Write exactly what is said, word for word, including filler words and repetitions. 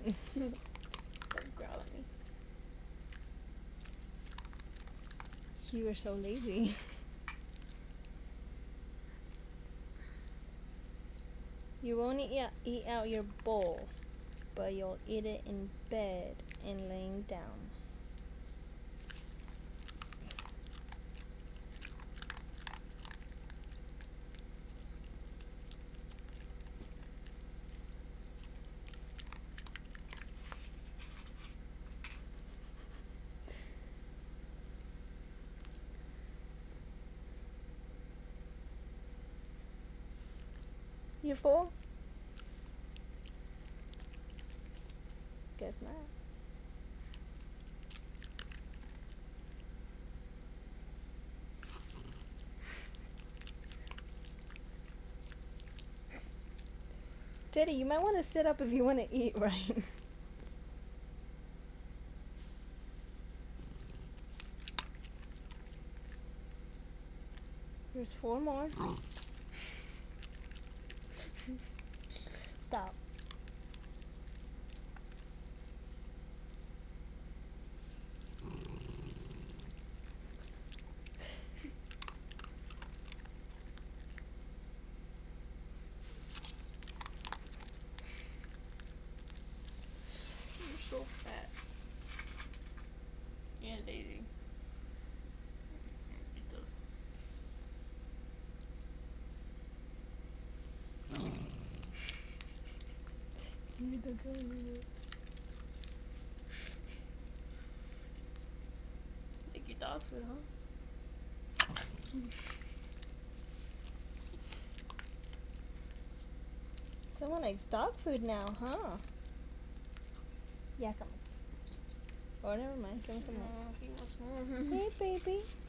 Don't growl at me. You were so lazy. You won't eat, eat out your bowl, but you'll eat it in bed and laying down. You full? Guess not. Teddy, you might want to sit up if you want to eat, right? There's four more. Stop. You're so fat. And lazy. Eat those. You don't go in Make your dog food, huh? Someone likes dog food now, huh? Yeah, come on. Oh, never mind. Come, come on. Oh, he wants more. Hey, baby.